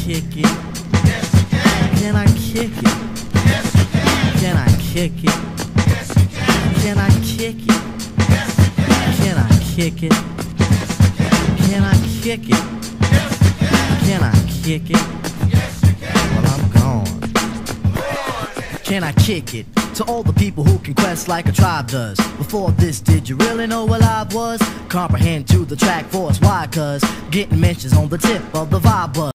kick it? Yes, you can. Can I kick it? Yes, you can. Can I kick it? Yes, you can. Can I kick it? Yes, you can. Can I kick it? Can I kick it? Yes, you can. Can I kick it? Yes, you can. Well, I'm gone. Can I kick it? To all the people who can quest like a tribe does. Before this, did you really know what I was? Comprehend to the track force, why? Cause getting mentions on the tip of the vibe buzz.